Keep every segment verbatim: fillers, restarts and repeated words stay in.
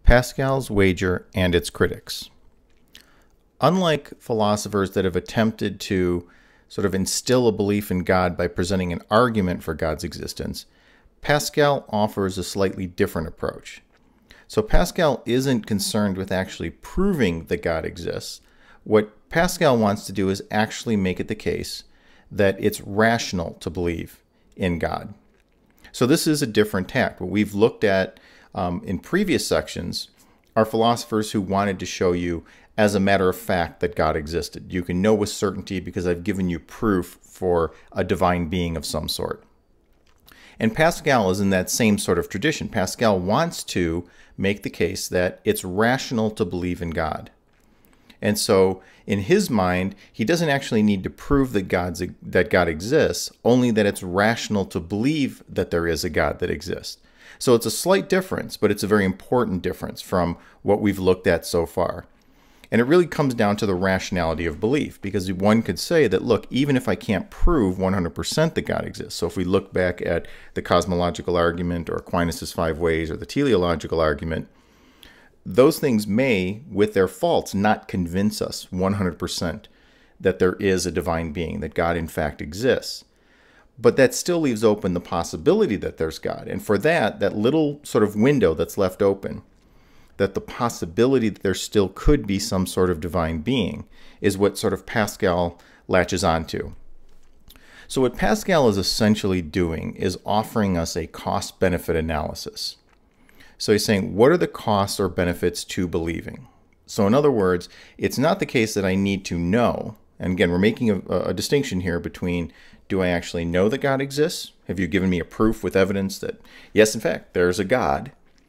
Pascal's Wager and its critics. Unlike philosophers that have attempted to sort of instill a belief in God by presenting an argument for God's existence, Pascal offers a slightly different approach. So Pascal isn't concerned with actually proving that God exists. What Pascal wants to do is actually make it the case that it's rational to believe in God. So this is a different tack. What we've looked at um, in previous sections are philosophers who wanted to show you as a matter of fact that God existed. You can know with certainty because I've given you proof for a divine being of some sort. And Pascal is in that same sort of tradition. Pascal wants to make the case that it's rational to believe in God. And so in his mind, he doesn't actually need to prove that God's, that God exists, only that it's rational to believe that there is a God that exists. So it's a slight difference, but it's a very important difference from what we've looked at so far. And it really comes down to the rationality of belief, because one could say that, look, even if I can't prove one hundred percent that God exists, so if we look back at the cosmological argument or Aquinas' five ways or the teleological argument, those things may, with their faults, not convince us one hundred percent that there is a divine being, that God in fact exists. But that still leaves open the possibility that there's God. And for that, that little sort of window that's left open, that the possibility that there still could be some sort of divine being, is what sort of Pascal latches onto. So what Pascal is essentially doing is offering us a cost-benefit analysis. So he's saying, what are the costs or benefits to believing? So in other words, it's not the case that I need to know. And again, we're making a, a distinction here between, do I actually know that God exists? Have you given me a proof with evidence that, yes, in fact, there's a God?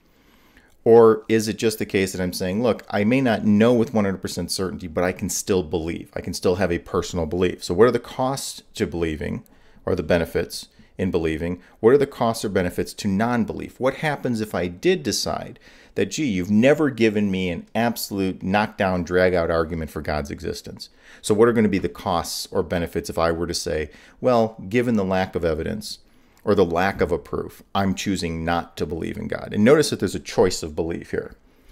Or is it just the case that I'm saying, look, I may not know with one hundred percent certainty, but I can still believe. I can still have a personal belief. So what are the costs to believing, or the benefits in believing? What are the costs or benefits to non-belief? What happens if I did decide that, gee, you've never given me an absolute knockdown, drag-out argument for God's existence? So what are going to be the costs or benefits if I were to say, well, given the lack of evidence, or the lack of a proof, I'm choosing not to believe in God? And notice that there's a choice of belief here.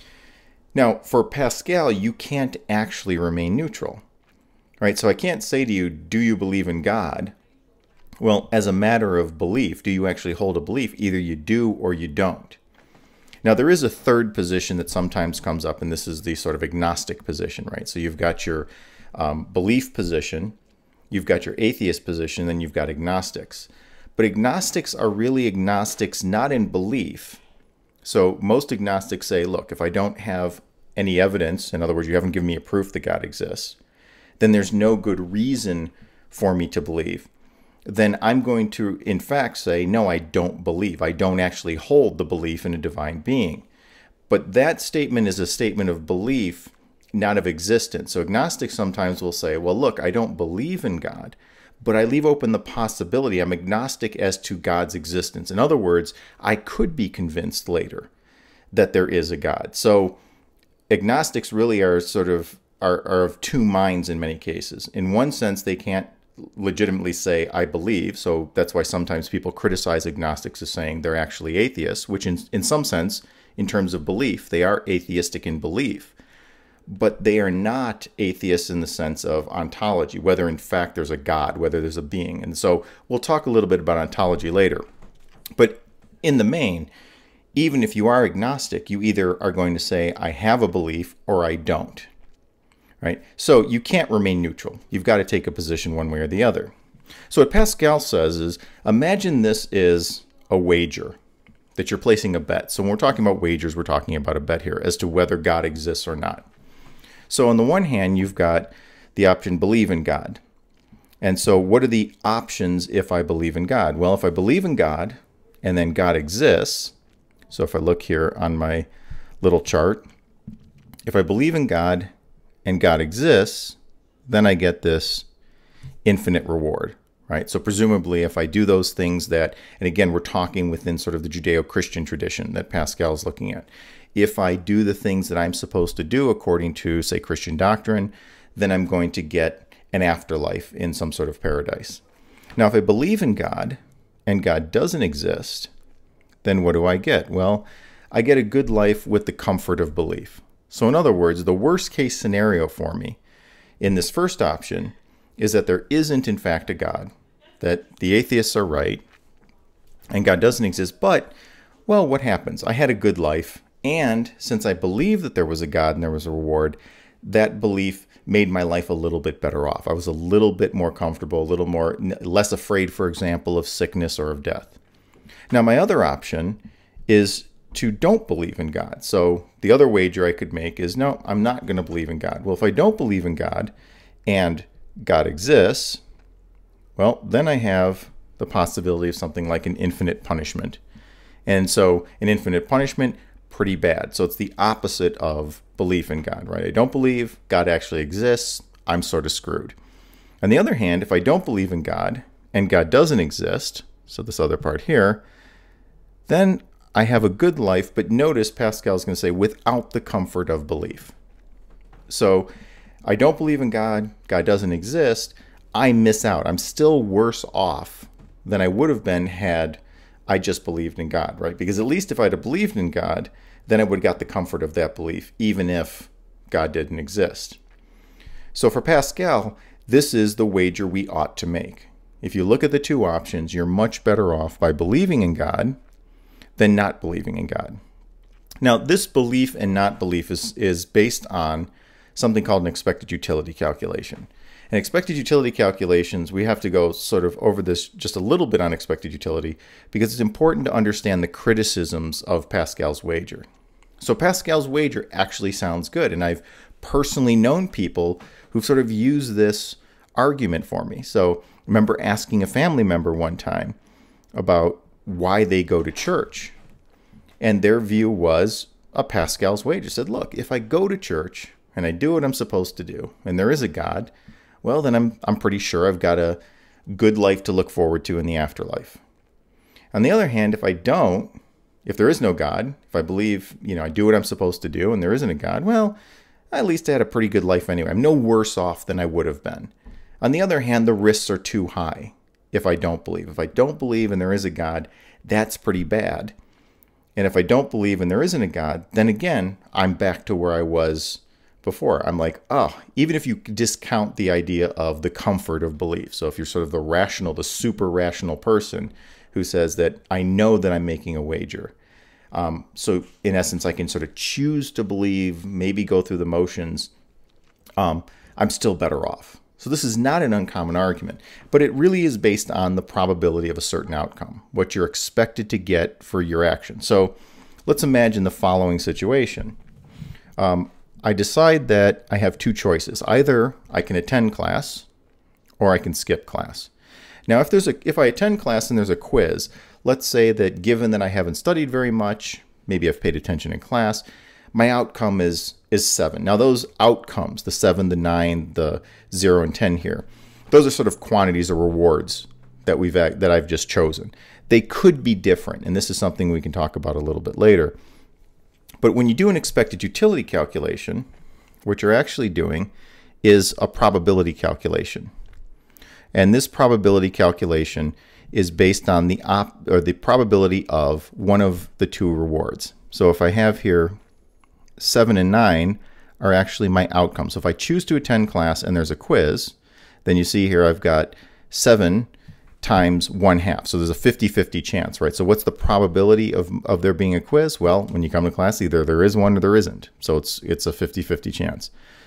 Now, for Pascal, you can't actually remain neutral, right? So I can't say to you, do you believe in God? Well, as a matter of belief, do you actually hold a belief? Either you do or you don't. Now, there is a third position that sometimes comes up, and this is the sort of agnostic position, right? So you've got your um, belief position, you've got your atheist position, then you've got agnostics. But agnostics are really agnostics not in belief. So most agnostics say, look, if I don't have any evidence, in other words, you haven't given me a proof that God exists, then there's no good reason for me to believe. Then I'm going to, in fact, say, no, I don't believe. I don't actually hold the belief in a divine being. But that statement is a statement of belief, not of existence. So agnostics sometimes will say, well, look, I don't believe in God, but I leave open the possibility. I'm agnostic as to God's existence. In other words, I could be convinced later that there is a God. So agnostics really are sort of are, are of two minds in many cases. In one sense, they can't legitimately say, I believe. So that's why sometimes people criticize agnostics as saying they're actually atheists, which in, in some sense, in terms of belief, they are atheistic in belief. But they are not atheists in the sense of ontology, whether in fact there's a God, whether there's a being. And so we'll talk a little bit about ontology later. But in the main, even if you are agnostic, you either are going to say, I have a belief or I don't. Right? So you can't remain neutral. You've got to take a position one way or the other. So what Pascal says is, imagine this is a wager, that you're placing a bet. So when we're talking about wagers, we're talking about a bet here as to whether God exists or not. So on the one hand, you've got the option believe in God. And so what are the options if I believe in God? Well, if I believe in God and then God exists, so if I look here on my little chart, if I believe in God and God exists, then I get this infinite reward, right? So presumably if I do those things that, and again, we're talking within sort of the Judeo-Christian tradition that Pascal is looking at. If I do the things that I'm supposed to do according to, say, Christian doctrine, then I'm going to get an afterlife in some sort of paradise. Now, if I believe in God and God doesn't exist, then what do I get? Well, I get a good life with the comfort of belief. So in other words, the worst case scenario for me in this first option is that there isn't in fact a God, that the atheists are right, and God doesn't exist. But, well, what happens? I had a good life, and since I believed that there was a God and there was a reward, that belief made my life a little bit better off. I was a little bit more comfortable, a little more, less afraid, for example, of sickness or of death. Now, my other option is to don't believe in God. So the other wager I could make is, no, I'm not going to believe in God. Well, if I don't believe in God and God exists, well, then I have the possibility of something like an infinite punishment. And so an infinite punishment, pretty bad. So it's the opposite of belief in God, right? I don't believe God actually exists. I'm sort of screwed. On the other hand, if I don't believe in God and God doesn't exist, so this other part here, then I have a good life, but notice Pascal's going to say without the comfort of belief. So I don't believe in God, God doesn't exist, I miss out. I'm still worse off than I would have been had I just believed in God, right? Because at least if I'd have believed in God, then I would have got the comfort of that belief, even if God didn't exist. So for Pascal, this is the wager we ought to make. If you look at the two options, you're much better off by believing in God than not believing in God. Now, this belief and not belief is, is based on something called an expected utility calculation. And expected utility calculations, we have to go sort of over this just a little bit on expected utility because it's important to understand the criticisms of Pascal's wager. So Pascal's wager actually sounds good, and I've personally known people who've sort of used this argument for me. So I remember asking a family member one time about why they go to church. And their view was a Pascal's wager. Said, look, if I go to church and I do what I'm supposed to do, and there is a God, well, then I'm I'm pretty sure I've got a good life to look forward to in the afterlife. On the other hand, if I don't, if there is no God, if I believe, you know, I do what I'm supposed to do and there isn't a God, well, at least I had a pretty good life anyway. I'm no worse off than I would have been. On the other hand, the risks are too high if I don't believe. If I don't believe and there is a God, that's pretty bad. And if I don't believe and there isn't a God, then again, I'm back to where I was before. I'm like, oh, even if you discount the idea of the comfort of belief. So if you're sort of the rational, the super rational person who says that I know that I'm making a wager. Um, so in essence, I can sort of choose to believe, maybe go through the motions. Um, I'm still better off. So this is not an uncommon argument, but it really is based on the probability of a certain outcome, what you're expected to get for your action. So let's imagine the following situation. Um, I decide that I have two choices. Either I can attend class or I can skip class. Now, if there's a, if I attend class and there's a quiz, let's say that given that I haven't studied very much, maybe I've paid attention in class, my outcome is is seven. Now those outcomes, the seven, the nine, the zero, and ten here, those are sort of quantities or rewards that we've that I've just chosen. They could be different, and this is something we can talk about a little bit later. But when you do an expected utility calculation, what you're actually doing is a probability calculation. And this probability calculation is based on the op or the probability of one of the two rewards. So if I have here seven and nine are actually my outcomes. So if I choose to attend class and there's a quiz, then you see here I've got seven times one half. So there's a fifty fifty chance, right? So what's the probability of, of there being a quiz? Well, when you come to class, either there is one or there isn't. So it's it's a fifty fifty chance.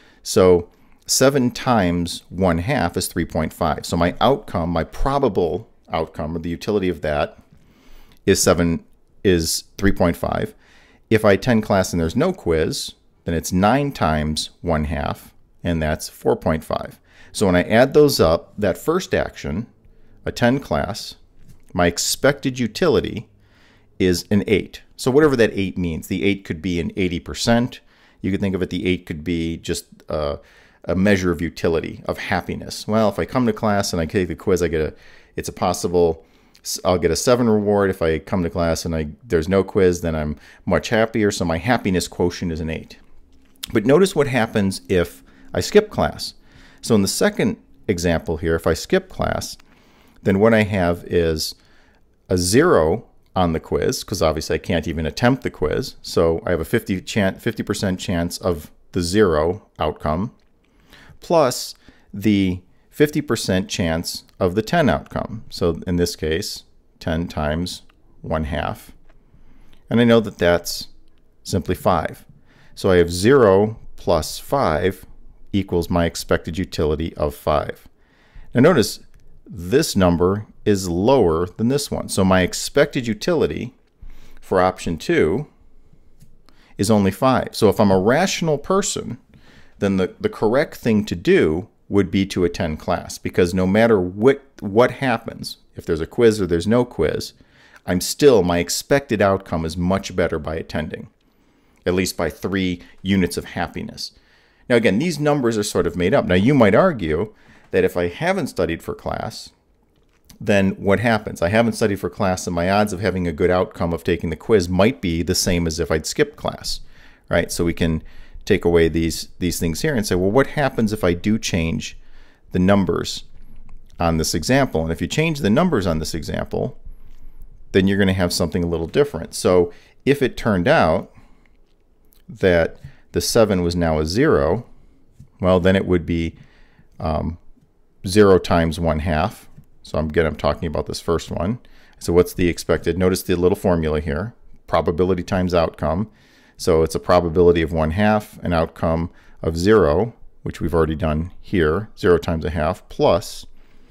So seven times one half is three point five. So my outcome, my probable outcome, or the utility of that is seven is three point five. If I attend class and there's no quiz, then it's nine times one half, and that's four point five. So when I add those up, that first action, attend class, my expected utility is an eight. So whatever that eight means, the eight could be an eighty percent. You could think of it, the eight could be just uh, a measure of utility, of happiness. Well, if I come to class and I take the quiz, I get a, it's a possible, I'll get a seven reward. If I come to class and I there's no quiz, then I'm much happier. So my happiness quotient is an eight. But notice what happens if I skip class. So in the second example here, if I skip class, then what I have is a zero on the quiz, because obviously I can't even attempt the quiz. So I have a fifty percent chance of the zero outcome, plus the fifty percent chance of the ten outcome. So in this case, ten times one half. And I know that that's simply five. So I have zero plus five equals my expected utility of five. Now notice this number is lower than this one. So my expected utility for option two is only five. So if I'm a rational person, then the, the correct thing to do would be to attend class, because no matter what, what happens, if there's a quiz or there's no quiz, I'm still, my expected outcome is much better by attending, at least by three units of happiness. Now again, these numbers are sort of made up. Now you might argue that if I haven't studied for class, then what happens? I haven't studied for class, and my odds of having a good outcome of taking the quiz might be the same as if I'd skipped class, right? So we can take away these, these things here and say, well, what happens if I do change the numbers on this example? And if you change the numbers on this example, then you're going to have something a little different. So if it turned out that the seven was now a zero, well, then it would be um, zero times one half. So I'm, again, I'm talking about this first one. So what's the expected? Notice the little formula here, probability times outcome. So it's a probability of one half, an outcome of zero, which we've already done here, zero times a half, plus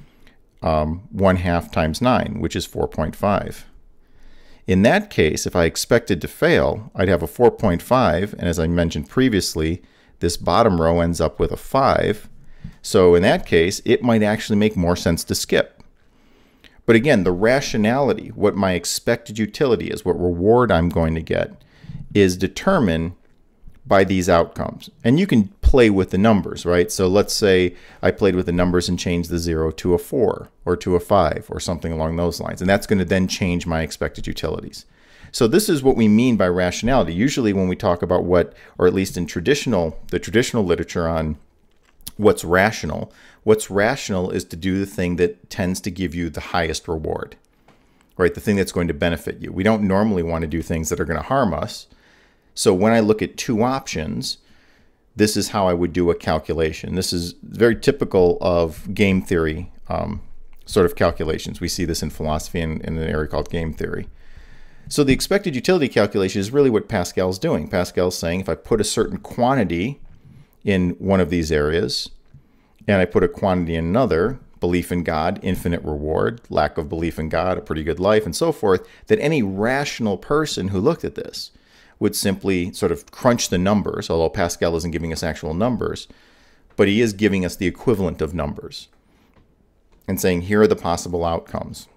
um, one half times nine, which is four point five. In that case, if I expected to fail, I'd have a four point five, and as I mentioned previously, this bottom row ends up with a five. So in that case, it might actually make more sense to skip. But again, the rationality, what my expected utility is, what reward I'm going to get, is determined by these outcomes. And you can play with the numbers, right? So let's say I played with the numbers and changed the zero to a four or to a five or something along those lines. And that's going to then change my expected utilities. So this is what we mean by rationality. Usually when we talk about what, or at least in traditional, the traditional literature on what's rational, what's rational is to do the thing that tends to give you the highest reward, right? The thing that's going to benefit you. We don't normally want to do things that are going to harm us. So when I look at two options, this is how I would do a calculation. This is very typical of game theory um, sort of calculations. We see this in philosophy in, in an area called game theory. So the expected utility calculation is really what Pascal's doing. Pascal's saying if I put a certain quantity in one of these areas, and I put a quantity in another, belief in God, infinite reward, lack of belief in God, a pretty good life, and so forth, that any rational person who looked at this would simply sort of crunch the numbers, although Pascal isn't giving us actual numbers, but he is giving us the equivalent of numbers and saying, here are the possible outcomes.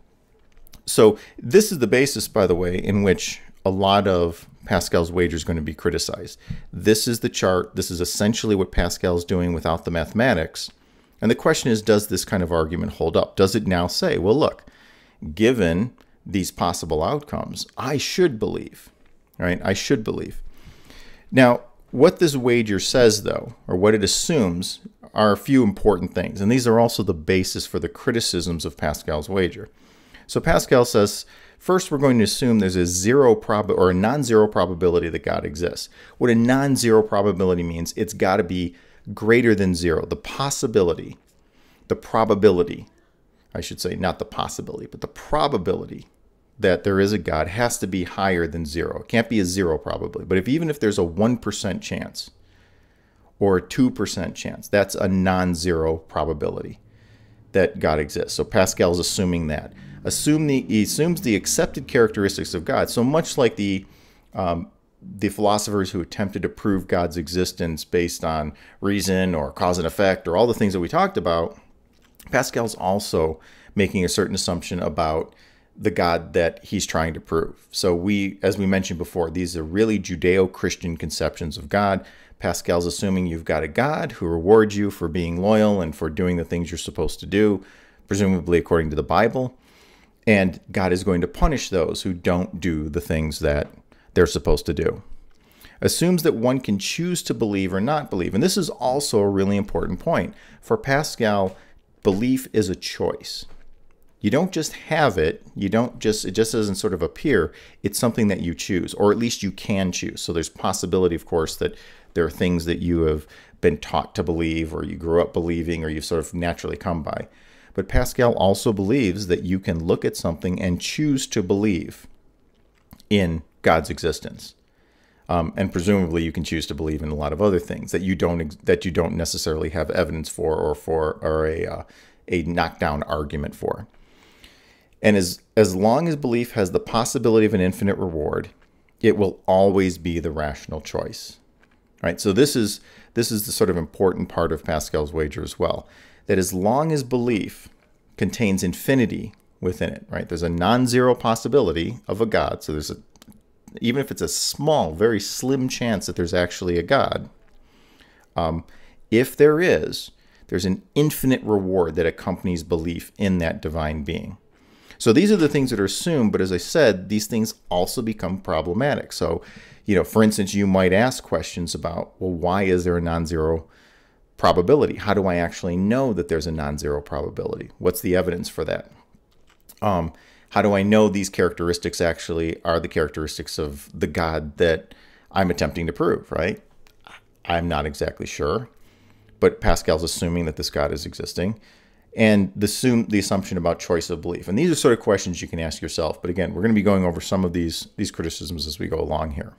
So this is the basis, by the way, in which a lot of Pascal's wager is going to be criticized. This is the chart. This is essentially what Pascal's doing without the mathematics. And the question is, does this kind of argument hold up? Does it now say, well, look, given these possible outcomes, I should believe, right? I should believe. Now, what this wager says, though, or what it assumes, are a few important things. And these are also the basis for the criticisms of Pascal's wager. So Pascal says, first, we're going to assume there's a zero prob or a non-zero probability that God exists. What a non-zero probability means, it's got to be greater than zero. The possibility, the probability, I should say, not the possibility, but the probability that there is a God has to be higher than zero. It can't be a zero probability. But if even if there's a one percent chance or a two percent chance, that's a non-zero probability that God exists. So Pascal's assuming that. Assume the, he assumes the accepted characteristics of God. So much like the um, the philosophers who attempted to prove God's existence based on reason or cause and effect or all the things that we talked about, Pascal's also making a certain assumption about the God that he's trying to prove. So we, as we mentioned before, these are really Judeo-Christian conceptions of God. Pascal's assuming you've got a God who rewards you for being loyal and for doing the things you're supposed to do, presumably according to the Bible. And God is going to punish those who don't do the things that they're supposed to do. Assumes that one can choose to believe or not believe. And this is also a really important point. For Pascal, belief is a choice. You don't just have it. You don't just, it just doesn't sort of appear. It's something that you choose, or at least you can choose. So there's possibility, of course, that there are things that you have been taught to believe, or you grew up believing, or you've sort of naturally come by. But Pascal also believes that you can look at something and choose to believe in God's existence. Um, and presumably you can choose to believe in a lot of other things that you don't that you don't necessarily have evidence for, or for or a uh, a knockdown argument for. And as as long as belief has the possibility of an infinite reward, it will always be the rational choice. Right? So this is this is the sort of important part of Pascal's wager as well. That as long as belief contains infinity within it, right? There's a non-zero possibility of a God. So there's a, even if it's a small, very slim chance that there's actually a God, um, if there is, there's an infinite reward that accompanies belief in that divine being. So these are the things that are assumed, but as I said, these things also become problematic. So, you know, for instance, you might ask questions about, well, why is there a non-zero probability? How do I actually know that there's a non-zero probability? What's the evidence for that? Um, how do I know these characteristics actually are the characteristics of the God that I'm attempting to prove, right? I'm not exactly sure, but Pascal's assuming that this God is existing. And the, assume, the assumption about choice of belief. And these are sort of questions you can ask yourself. But again, we're going to be going over some of these, these criticisms as we go along here.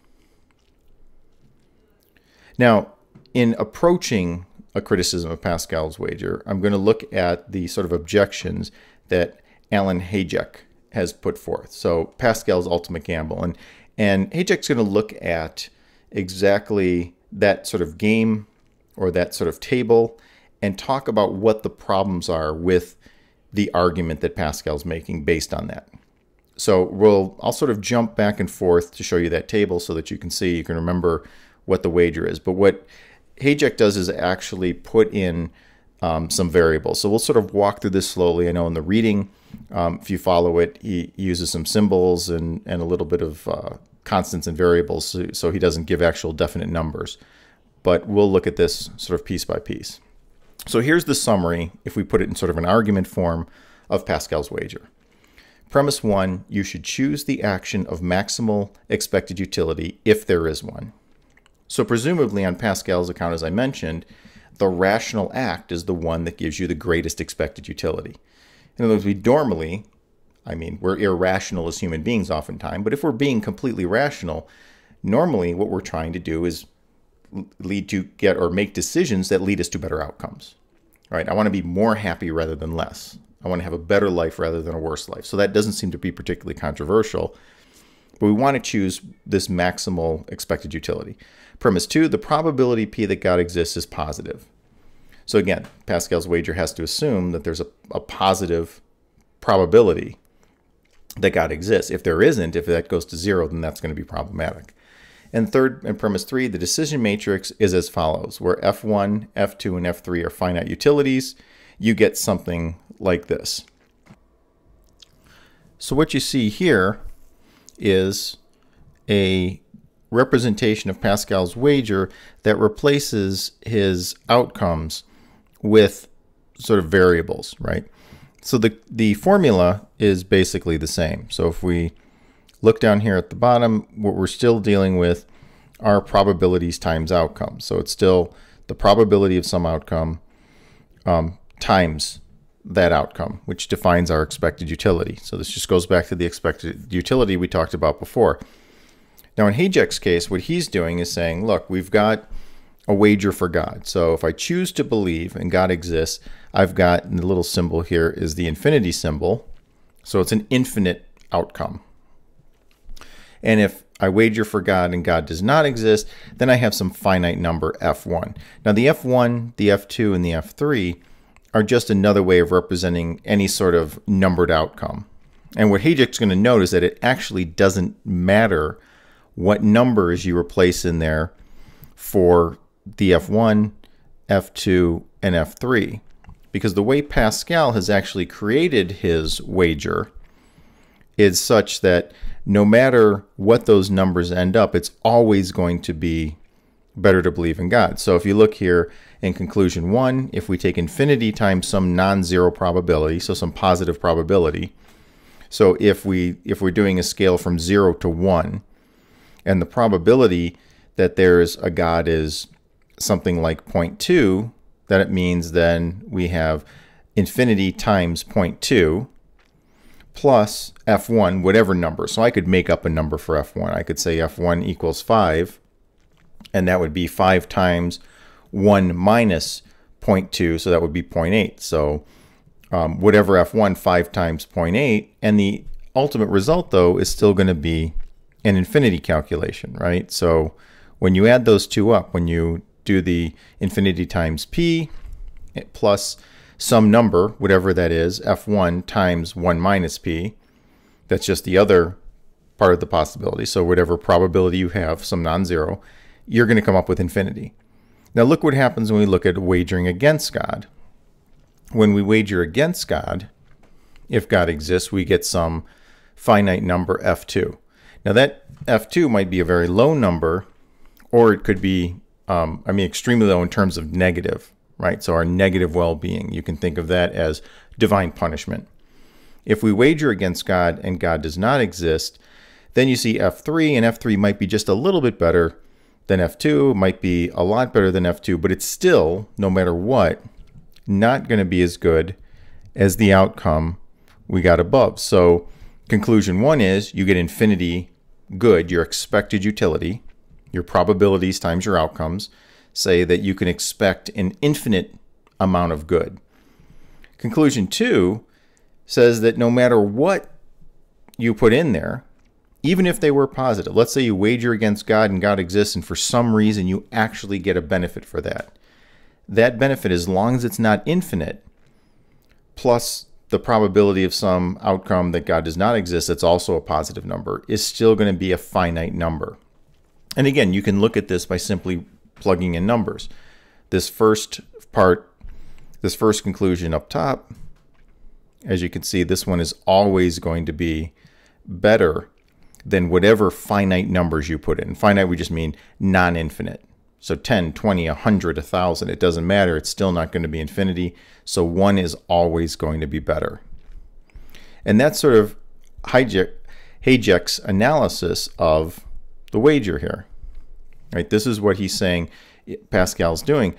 Now, in approaching a criticism of Pascal's wager, I'm going to look at the sort of objections that Alan Hayek has put forth. So Pascal's ultimate gamble. And, and Hayek's going to look at exactly that sort of game or that sort of table and talk about what the problems are with the argument that Pascal's making based on that. So we'll, I'll sort of jump back and forth to show you that table so that you can see, you can remember what the wager is. But what Hayek does is actually put in um, some variables. So we'll sort of walk through this slowly. I know in the reading, um, if you follow it, he uses some symbols and, and a little bit of uh, constants and variables, so, so he doesn't give actual definite numbers. But we'll look at this sort of piece by piece. So here's the summary, if we put it in sort of an argument form, of Pascal's wager. Premise one, you should choose the action of maximal expected utility if there is one. So presumably on Pascal's account, as I mentioned, the rational act is the one that gives you the greatest expected utility. In other words, we normally, I mean, we're irrational as human beings oftentimes, but if we're being completely rational, normally what we're trying to do is lead to get or make decisions that lead us to better outcomes, right? I want to be more happy rather than less. I want to have a better life rather than a worse life. So that doesn't seem to be particularly controversial, but we want to choose this maximal expected utility. Premise two, the probability P that God exists is positive. So again, Pascal's wager has to assume that there's a, a positive probability that God exists. If there isn't, if that goes to zero, then that's going to be problematic. And third, and premise three, the decision matrix is as follows, where F one, F two, and F three are finite utilities. You get something like this. So what you see here is a representation of Pascal's wager that replaces his outcomes with sort of variables, right? So the, the formula is basically the same. So if we look down here at the bottom, what we're still dealing with are probabilities times outcomes. So it's still the probability of some outcome um, times that outcome, which defines our expected utility. So this just goes back to the expected utility we talked about before. Now in Hayek's case, what he's doing is saying, look, we've got a wager for God. So if I choose to believe and God exists, I've got, and the little symbol here is the infinity symbol. So it's an infinite outcome. And if I wager for God and God does not exist, then I have some finite number F one. Now the F one, the F two, and the F three are just another way of representing any sort of numbered outcome. And what Hayek's going to note is that it actually doesn't matter what numbers you replace in there for the F one, F two, and F three. Because the way Pascal has actually created his wager is such that no matter what those numbers end up, it's always going to be better to believe in God. So if you look here in conclusion one, if we take infinity times some non-zero probability, so some positive probability, so if we if we're doing a scale from zero to one, and the probability that there's a God is something like zero point two, then it means then we have infinity times zero point two plus f one, whatever number. So I could make up a number for f one. I could say f one equals five, and that would be five times one minus zero point two, so that would be zero point eight. So um, whatever f one, five times zero point eight, and the ultimate result, though, is still going to be an infinity calculation, right? So when you add those two up, when you do the infinity times p plus some number, whatever that is, f one times one minus p, that's just the other part of the possibility. So whatever probability you have, some non-zero, you're going to come up with infinity. Now look what happens when we look at wagering against God. When we wager against God, if God exists, we get some finite number f two. Now that f two might be a very low number, or it could be, um, I mean, extremely low in terms of negative, right? So our negative well-being, you can think of that as divine punishment. If we wager against God and God does not exist, then you see f three, and f three might be just a little bit better than f two, might be a lot better than f two, but it's still, no matter what, not going to be as good as the outcome we got above. So conclusion one is you get infinity good, your expected utility, your probabilities times your outcomes, say that you can expect an infinite amount of good. Conclusion two says that no matter what you put in there, even if they were positive, let's say you wager against God and God exists, and for some reason you actually get a benefit for that. That benefit, as long as it's not infinite, plus the probability of some outcome that God does not exist that's also a positive number, is still going to be a finite number. And again, you can look at this by simply plugging in numbers. This first part, this first conclusion up top, as you can see, this one is always going to be better than whatever finite numbers you put in. Finite, we just mean non-infinite. So ten, twenty, one hundred, one thousand, it doesn't matter. It's still not going to be infinity. So one is always going to be better. And that's sort of Hayek's analysis of the wager here. Right? This is what he's saying Pascal's doing.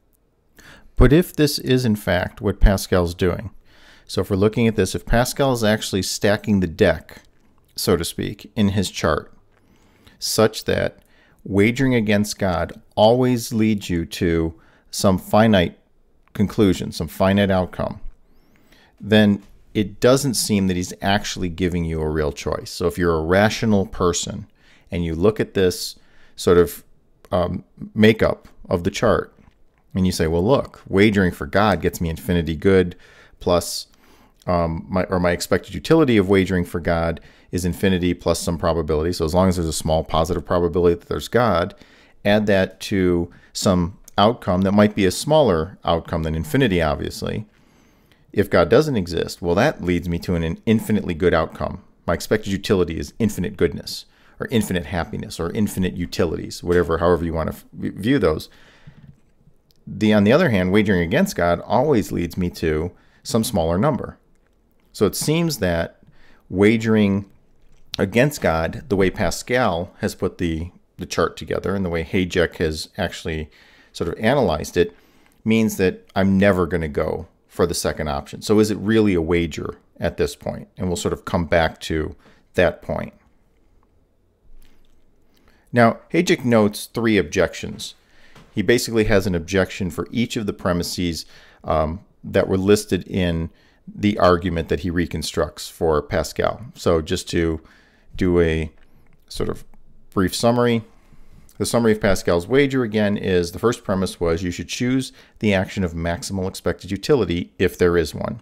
But if this is in fact what Pascal's doing, so if we're looking at this, if Pascal is actually stacking the deck, so to speak, in his chart, such that wagering against God always leads you to some finite conclusion, some finite outcome, then it doesn't seem that he's actually giving you a real choice. So if you're a rational person and you look at this sort of um, makeup of the chart and you say, well, look, wagering for God gets me infinity good, plus um, my, or my expected utility of wagering for God is infinity plus some probability. So as long as there's a small positive probability that there's God, add that to some outcome that might be a smaller outcome than infinity, obviously. If God doesn't exist, well, that leads me to an infinitely good outcome. My expected utility is infinite goodness, or infinite happiness, or infinite utilities, whatever, however you want to view those. The, on the other hand, wagering against God always leads me to some smaller number. So it seems that wagering against God, the way Pascal has put the, the chart together and the way Hayek has actually sort of analyzed it, means that I'm never going to go for the second option. So is it really a wager at this point? And we'll sort of come back to that point. Now, Hayek notes three objections. He basically has an objection for each of the premises um, that were listed in the argument that he reconstructs for Pascal. So just to do a sort of brief summary, the summary of Pascal's wager again is the first premise was you should choose the action of maximal expected utility if there is one.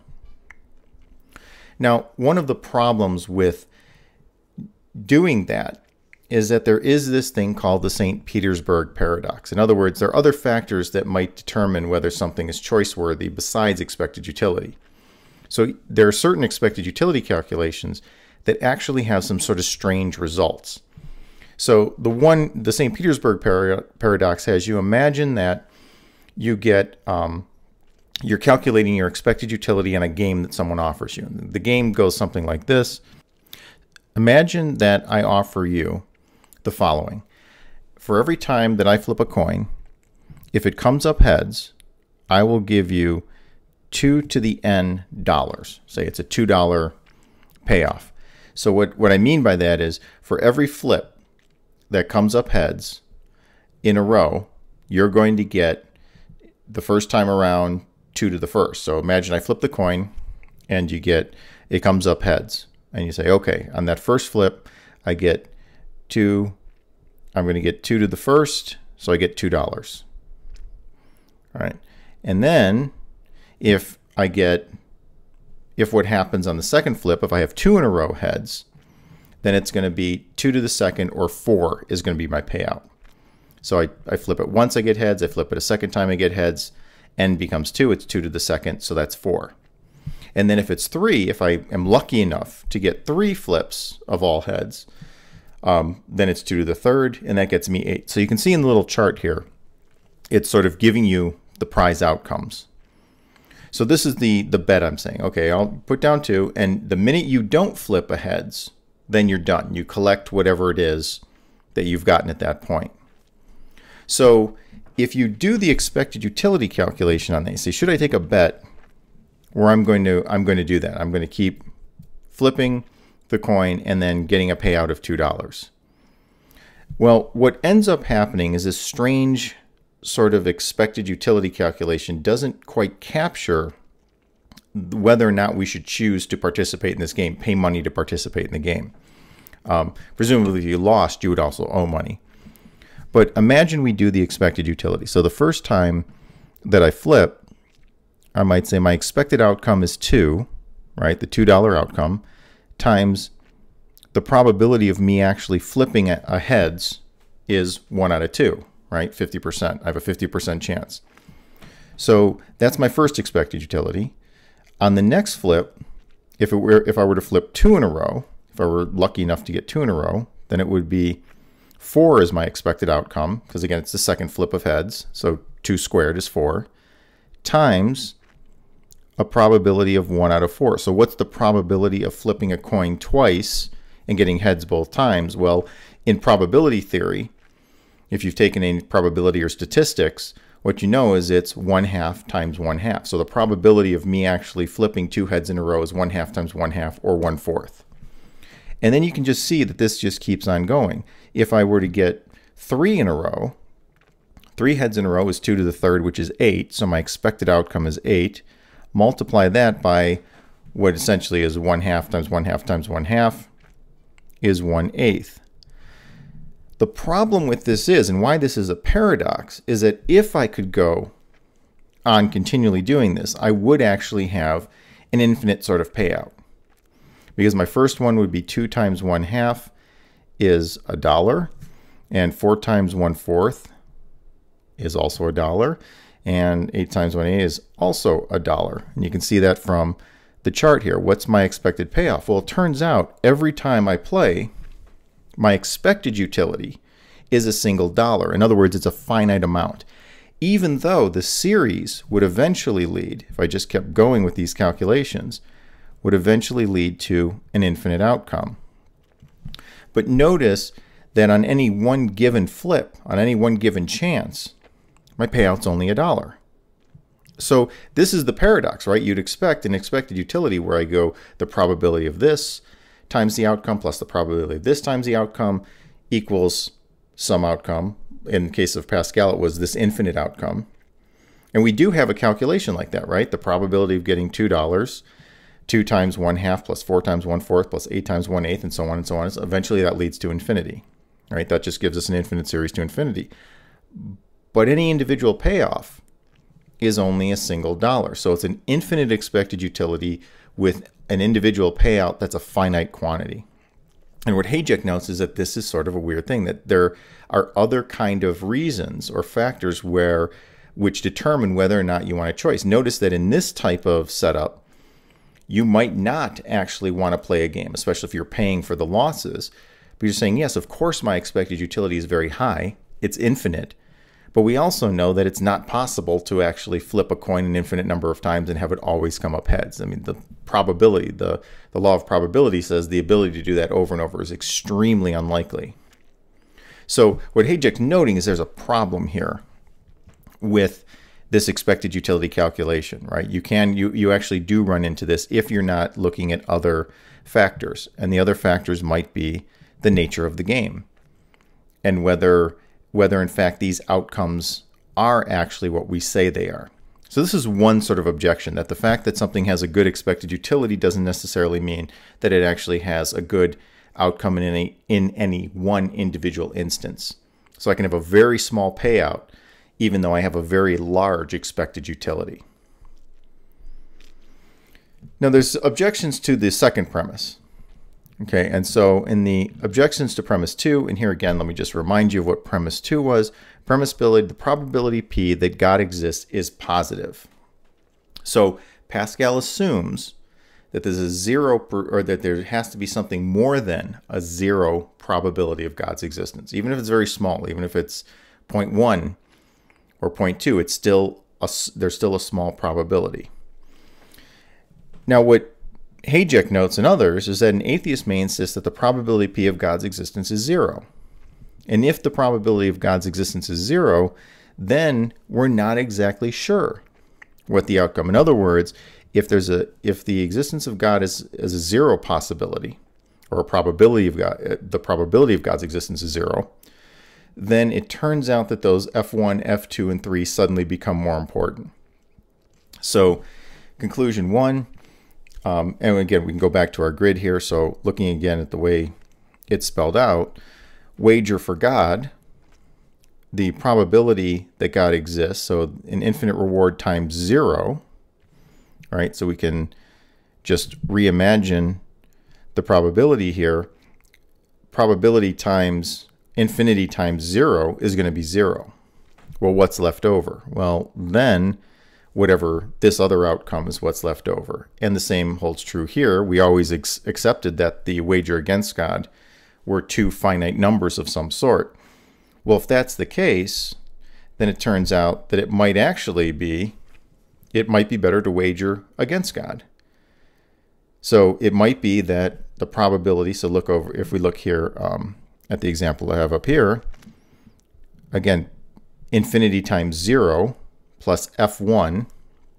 Now, one of the problems with doing that is that there is this thing called the Saint Petersburg paradox. In other words, there are other factors that might determine whether something is choice-worthy besides expected utility. So there are certain expected utility calculations that actually have some sort of strange results. So the one, the Saint Petersburg para paradox has you imagine that you get, um, you're calculating your expected utility on a game that someone offers you. The game goes something like this. Imagine that I offer you the following. For every time that I flip a coin, if it comes up heads, I will give you two to the n dollars. Say it's a two dollar payoff. So what, what I mean by that is for every flip that comes up heads in a row, you're going to get the first time around two to the first. So imagine I flip the coin and you get, it comes up heads. And you say, okay, on that first flip, I get two, I'm going to get two to the first, so I get two dollars. All right. And then if I get, if what happens on the second flip, if I have two in a row heads, then it's going to be two to the second, or four is going to be my payout. So I, I flip it once, I get heads. I flip it a second time, I get heads. N becomes two, it's two to the second, so that's four. And then if it's three, if I am lucky enough to get three flips of all heads, um, then it's two to the third, and that gets me eight. So you can see in the little chart here, it's sort of giving you the prize outcomes. So this is the, the bet I'm saying. Okay, I'll put down two, and the minute you don't flip a heads, then you're done. You collect whatever it is that you've gotten at that point. So if you do the expected utility calculation on these, say, should I take a bet where I'm going to I'm going to do that? I'm going to keep flipping the coin and then getting a payout of two dollars. Well, what ends up happening is this strange sort of expected utility calculation doesn't quite capture whether or not we should choose to participate in this game, pay money to participate in the game. Um, presumably, if you lost, you would also owe money. But imagine we do the expected utility. So the first time that I flip, I might say my expected outcome is two, right? The two dollar outcome times the probability of me actually flipping a, a heads is one out of two, right? fifty percent. I have a fifty percent chance. So that's my first expected utility. On the next flip, if it were, if I were to flip two in a row, if I were lucky enough to get two in a row, then it would be four is my expected outcome, because again, it's the second flip of heads. So two squared is four, times a probability of one out of four. So what's the probability of flipping a coin twice and getting heads both times? Well, in probability theory, if you've taken any probability or statistics, what you know is it's one half times one half. So the probability of me actually flipping two heads in a row is one half times one half, or one fourth. And then you can just see that this just keeps on going. If I were to get three in a row, three heads in a row is two to the third, which is eight. So my expected outcome is eight. Multiply that by what essentially is one half times one half times one half is one eighth. The problem with this is, and why this is a paradox, is that if I could go on continually doing this, I would actually have an infinite sort of payout. Because my first one would be two times one half is a dollar, and four times one fourth is also a dollar, and eight times one eighth is also a dollar. And you can see that from the chart here. What's my expected payoff? Well, it turns out every time I play, my expected utility is a single dollar. In other words, it's a finite amount. Even though the series would eventually lead, if I just kept going with these calculations, would eventually lead to an infinite outcome. But notice that on any one given flip, on any one given chance, my payout's only a dollar. So this is the paradox, right? You'd expect an expected utility where I go the probability of this times the outcome plus the probability of this times the outcome equals some outcome. In the case of Pascal, it was this infinite outcome. And we do have a calculation like that, right? The probability of getting two dollars, two times one half plus four times one fourth plus eight times one eighth, and so on and so on. So eventually that leads to infinity, right? That just gives us an infinite series to infinity. But any individual payoff is only a single dollar. So it's an infinite expected utility with an individual payout that's a finite quantity. And what Hayek notes is that this is sort of a weird thing, that there are other kind of reasons or factors where which determine whether or not you want a choice. Notice that in this type of setup, you might not actually want to play a game, especially if you're paying for the losses, But you're saying, yes, of course my expected utility is very high. It's infinite. But we also know that it's not possible to actually flip a coin an infinite number of times and have it always come up heads. I mean, the probability, the, the law of probability says the ability to do that over and over is extremely unlikely. So what Hajek's noting is there's a problem here with this expected utility calculation, right? You can, you, you actually do run into this if you're not looking at other factors. And the other factors might be the nature of the game and whether whether in fact these outcomes are actually what we say they are. So this is one sort of objection, that the fact that something has a good expected utility doesn't necessarily mean that it actually has a good outcome in any, in any one individual instance. So I can have a very small payout even though I have a very large expected utility. Now there's objections to the second premise. Okay, and so in the objections to premise two, and here again, let me just remind you of what premise two was. Premise ability, the probability P that God exists is positive. So Pascal assumes that there's a zero, per, or that there has to be something more than a zero probability of God's existence. Even if it's very small, even if it's zero point one or zero point two, it's still a, there's still a small probability. Now what Hajek notes and others is that an atheist may insist that the probability P of God's existence is zero. And if the probability of God's existence is zero, then we're not exactly sure what the outcome. In other words, if there's a if the existence of God is, is a zero possibility, or a probability of God, the probability of God's existence is zero, then it turns out that those F one, F two, and three suddenly become more important. So conclusion one, Um, and again, we can go back to our grid here. So looking again at the way it's spelled out, wager for God, the probability that God exists, so an infinite reward times zero, all right? So we can just reimagine the probability here. Probability times infinity times zero is going to be zero. Well, what's left over? Well, then whatever this other outcome is what's left over. And the same holds true here. We always ex accepted that the wager against God were two finite numbers of some sort. Well, if that's the case, then it turns out that it might actually be, it might be better to wager against God. So it might be that the probability, so look over, if we look here um, at the example I have up here, again, infinity times zero, plus F one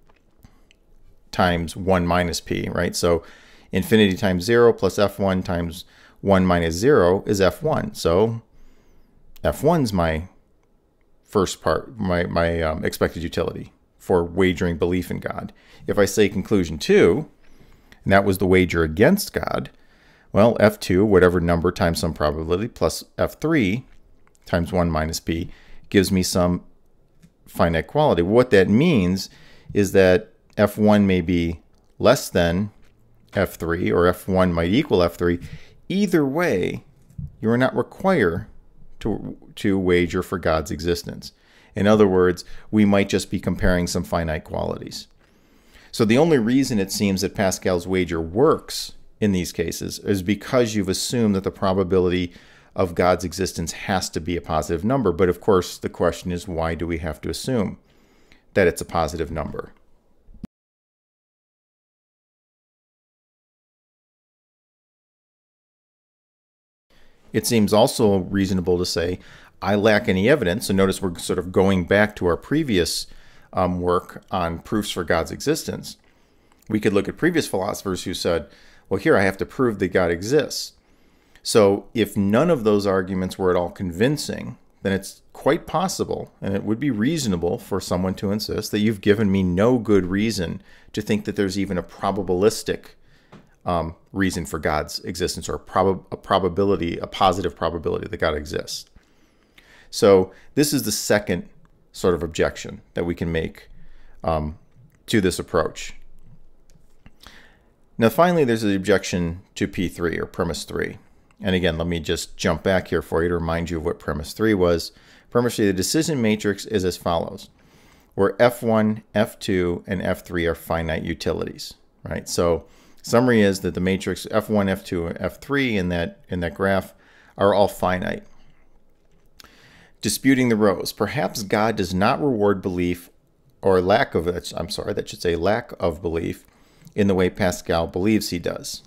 times one minus P, right? So infinity times zero plus F one times one minus zero is F one. So F one's my first part, my, my um, expected utility for wagering belief in God. If I say conclusion two, and that was the wager against God, well, F two, whatever number times some probability, plus F three times one minus P gives me some finite quality. What that means is that F one may be less than F three, or F one might equal F three. Either way, you are not required to, to wager for God's existence. In other words, we might just be comparing some finite qualities. So the only reason it seems that Pascal's wager works in these cases is because you've assumed that the probability of God's existence has to be a positive number. But of course, the question is, why do we have to assume that it's a positive number? It seems also reasonable to say, I lack any evidence. So notice we're sort of going back to our previous um, work on proofs for God's existence. We could look at previous philosophers who said, well, here I have to prove that God exists. So if none of those arguments were at all convincing, then it's quite possible, and it would be reasonable for someone to insist that you've given me no good reason to think that there's even a probabilistic um, reason for God's existence, or a, prob a probability, a positive probability that God exists. So this is the second sort of objection that we can make um, to this approach. Now finally, there's the objection to P three, or premise three. And again, let me just jump back here for you to remind you of what premise three was. Premise three, the decision matrix is as follows, where F one, F two, and F three are finite utilities, right? So summary is that the matrix F one, F two, and F three in that, in that graph are all finite. Disputing the rows. Perhaps God does not reward belief or lack of it. I'm sorry, that should say lack of belief in the way Pascal believes he does.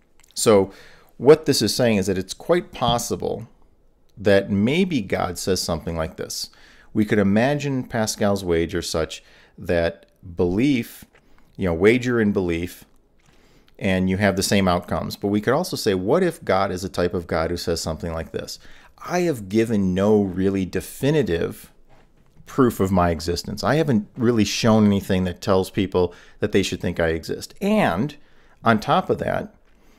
So what this is saying is that it's quite possible that maybe God says something like this. We could imagine Pascal's wager such that belief, you know, wager in belief, and you have the same outcomes. But we could also say, what if God is a type of God who says something like this? I have given no really definitive proof of my existence. I haven't really shown anything that tells people that they should think I exist. And on top of that,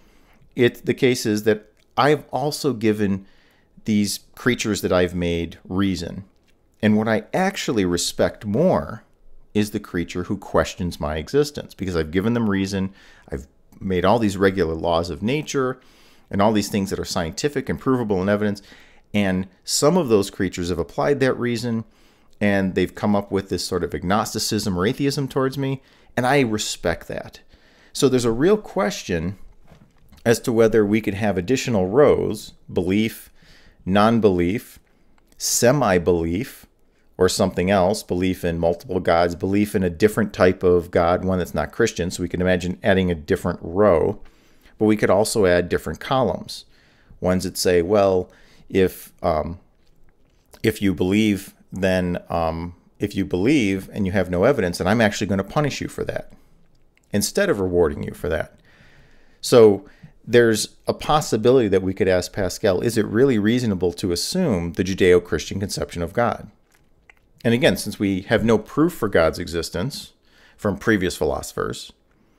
it the case is that I've also given these creatures that I've made reason. And what I actually respect more is the creature who questions my existence, because I've given them reason. I've made all these regular laws of nature and all these things that are scientific and provable in evidence. And some of those creatures have applied that reason, and they've come up with this sort of agnosticism or atheism towards me, and I respect that. So there's a real question as to whether we could have additional rows, belief, non-belief, semi-belief, or something else, belief in multiple gods, belief in a different type of God, one that's not Christian. So we can imagine adding a different row, but we could also add different columns. Ones that say, well, if um, if you believe, then um, if you believe and you have no evidence, then I'm actually going to punish you for that instead of rewarding you for that. So there's a possibility that we could ask Pascal, is it really reasonable to assume the Judeo-Christian conception of God? And again, since we have no proof for God's existence from previous philosophers,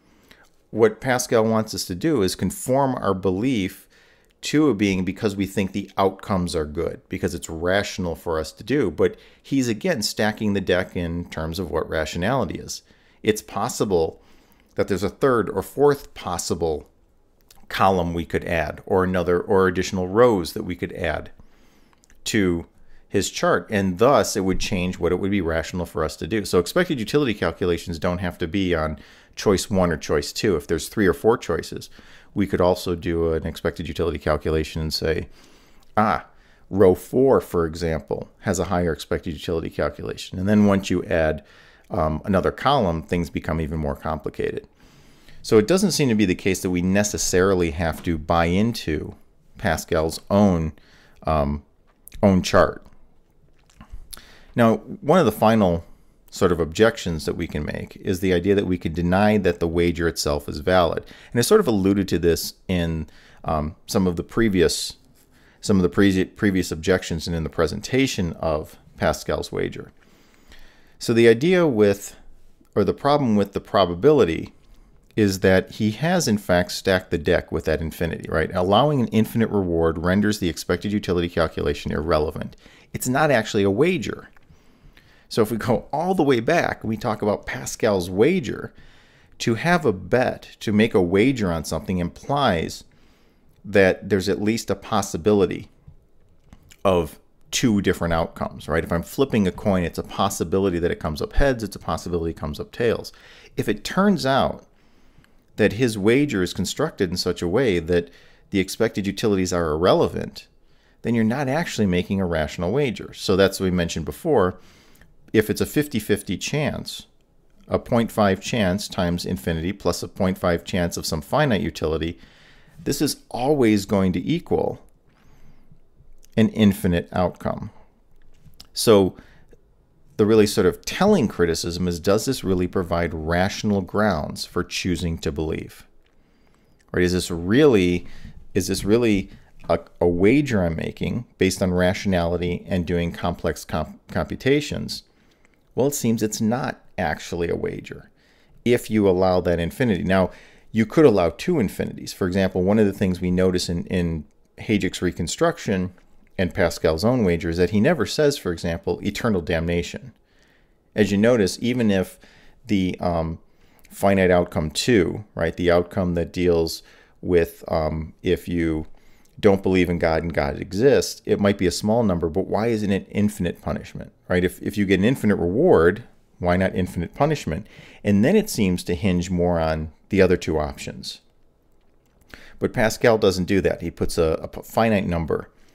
what Pascal wants us to do is conform our belief to a being because we think the outcomes are good, because it's rational for us to do. But he's, again, stacking the deck in terms of what rationality is. It's possible that there's a third or fourth possible column we could add, or another, or additional rows that we could add to his chart, and thus it would change what it would be rational for us to do. So expected utility calculations don't have to be on choice one or choice two. If there's three or four choices, we could also do an expected utility calculation and say, ah, row four, for example, has a higher expected utility calculation. And then once you add um, another column, things become even more complicated. So it doesn't seem to be the case that we necessarily have to buy into Pascal's own um, own chart. Now, one of the final sort of objections that we can make is the idea that we could deny that the wager itself is valid. And I sort of alluded to this in um, some of the previous some of the pre previous objections and in the presentation of Pascal's wager. So the idea with, or the problem with the probability is that he has in fact stacked the deck with that infinity, right? Allowing an infinite reward renders the expected utility calculation irrelevant. It's not actually a wager. So if we go all the way back, we talk about Pascal's wager. To have a bet, to make a wager on something, implies that there's at least a possibility of two different outcomes, right? If I'm flipping a coin, it's a possibility that it comes up heads, it's a possibility it comes up tails. If it turns out that his wager is constructed in such a way that the expected utilities are irrelevant, then you're not actually making a rational wager. So that's what we mentioned before. If it's a fifty fifty chance, a zero point five chance times infinity plus a zero point five chance of some finite utility, this is always going to equal an infinite outcome. So the really sort of telling criticism is, does this really provide rational grounds for choosing to believe? Right? Is this really, is this really a, a wager I'm making based on rationality and doing complex comp computations? Well, it seems it's not actually a wager if you allow that infinity. Now, you could allow two infinities. For example, one of the things we notice in, in Hajduk's reconstruction and Pascal's own wager is that he never says, for example, eternal damnation. As you notice, even if the um, finite outcome two, right, the outcome that deals with um, if you don't believe in God and God exists, it might be a small number, but why isn't it infinite punishment, right? If, if you get an infinite reward, why not infinite punishment? And then it seems to hinge more on the other two options. But Pascal doesn't do that. He puts a, a finite number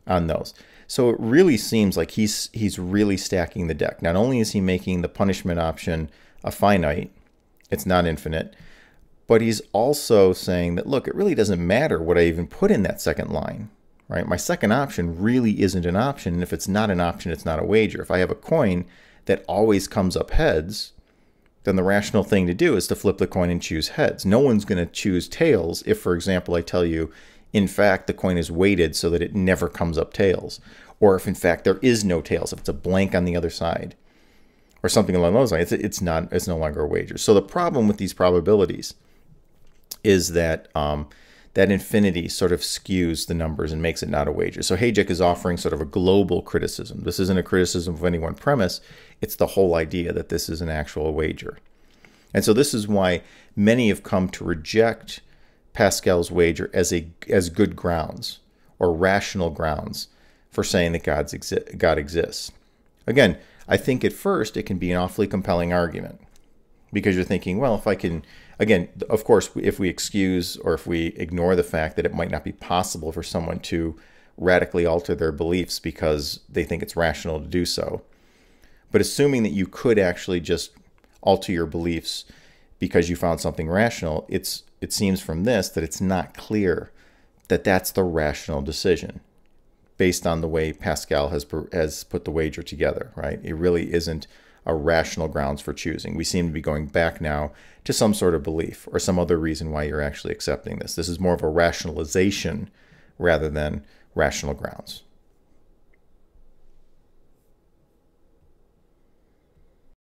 on those. So it really seems like he's he's really stacking the deck. Not only is he making the punishment option a finite, it's not infinite, but he's also saying that, look, it really doesn't matter what I even put in that second line, right? My second option really isn't an option. And if it's not an option, it's not a wager. If I have a coin that always comes up heads, then the rational thing to do is to flip the coin and choose heads. No one's going to choose tails if, for example, I tell you, in fact, the coin is weighted so that it never comes up tails. Or if, in fact, there is no tails, if it's a blank on the other side, or something along those lines, it's, it's, not, it's no longer a wager. So the problem with these probabilities is that um, that infinity sort of skews the numbers and makes it not a wager. So Hayek is offering sort of a global criticism. This isn't a criticism of any one premise. It's the whole idea that this is an actual wager. And so this is why many have come to reject Pascal's wager as a as good grounds or rational grounds for saying that God's exi- God exists. Again, I think at first it can be an awfully compelling argument because you're thinking, well, if I can, again, of course, if we excuse or if we ignore the fact that it might not be possible for someone to radically alter their beliefs because they think it's rational to do so. But assuming that you could actually just alter your beliefs because you found something rational, it's it seems from this that it's not clear that that's the rational decision based on the way Pascal has has put the wager together, right? It really isn't a rational grounds for choosing. We seem to be going back now to some sort of belief or some other reason why you're actually accepting this. This is more of a rationalization rather than rational grounds.